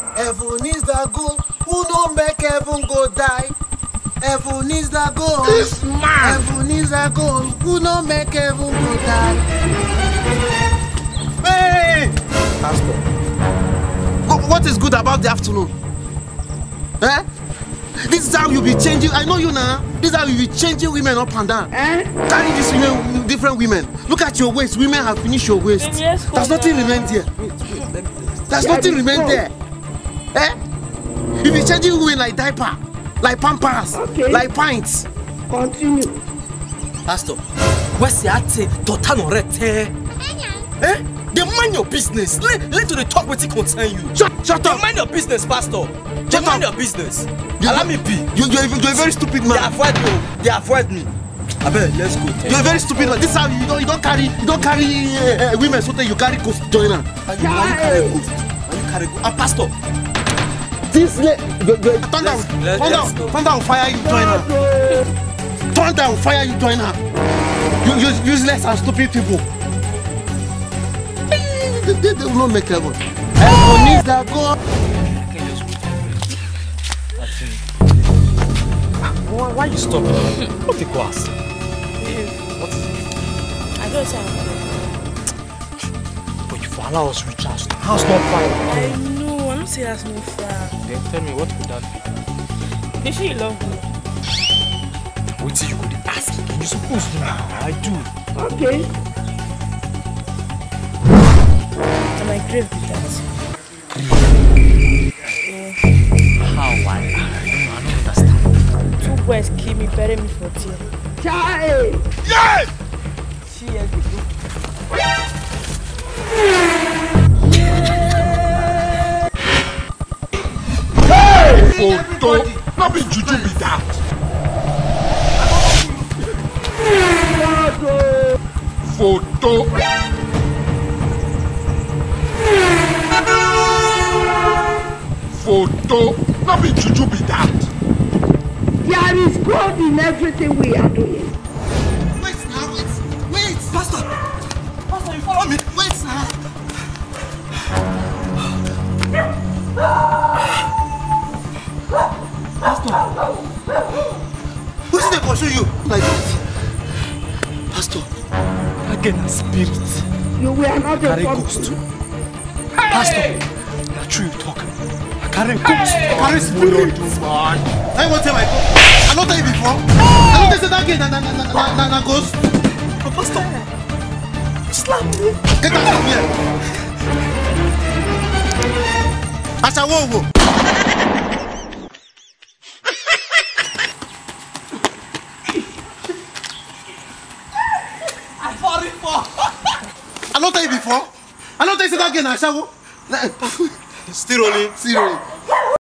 Heaven is the goal. Who don't make heaven go die? Heaven is the goal. This man. Heaven is the goal. Who don't make heaven go die? Hey! Pastor. What is good about the afternoon? Eh? This is how you be changing. I know you now. This is how you be changing women up and down. Carry these women, different women. Look at your waist. Women have finished your waist. There's nothing remained there. There's nothing remained there. Eh? You be changing women like diaper, like pampers, like pints. Continue. Pastor, where's the ate? Totano rete. Eh? They mind your business. Let to the talk what it concern you. Shut up. Mind your business, Pastor. They mind your business. Allow me be. You're a very stupid man. They avoid me. Abel, let's go. You're a very stupid man. This is how you don't carry women so that you carry ghost joiner. And you carry ghost. And you carry ghost. Pastor. This turn down fire you joiner. Turn down fire you joiner. You useless and stupid people. They will not make heaven. Heaven needs that God. Why you stop? What the class? What is it? I don't say. But you allow us reach house. House not fire. I know. I'm not saying that's no fire. Then tell me what could that be? They say you love me. Wait till you could ask. You're supposed to now. I do. Okay. Am I grave with that? How? Why? I don't understand. Two boys kill me, bury me for tea. Child! Yes! Cheers, baby. Hey! Photo! Not be juju be that. Photo! Photo! Not be juju be that. There is God in everything we are doing. Wait now, wait. Pastor, you follow me. Wait now. Pastor, who's they pursue you like that? Pastor, Again, a spirit. You were not a Carry ghost. Pastor, not true you talk. I carry ghost. I carry spirit. I won't tell my God. I don't tell you before. I don't say that again. Na ghost. But Pastor, slap me. Get out from here. Asawo. I don't tell you before. I don't tell you that again. Asawo. Still rolling. Still rolling.